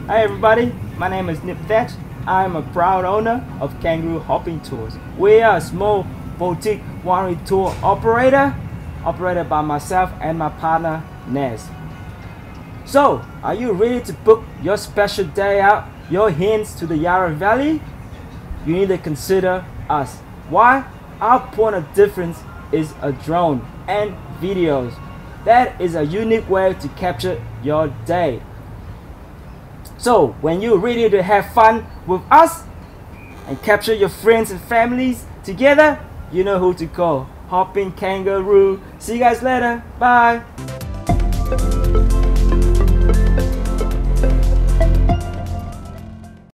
Hi everybody, my name is Nip Thatch. I'm a proud owner of Kangaroo Hopping Tours. We are a small boutique winery tour operated by myself and my partner Nez. So, are you ready to book your special day out, your Hens to the Yarra Valley? You need to consider us. Why? Our point of difference is a drone and videos. That is a unique way to capture your day. So when you're ready to have fun with us and capture your friends and families together, you know who to call. Hopping Kangaroo. See you guys later. Bye.